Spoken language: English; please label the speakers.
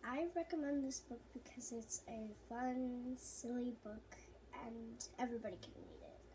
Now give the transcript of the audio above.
Speaker 1: I recommend this book because it's a fun, silly book and everybody can read it.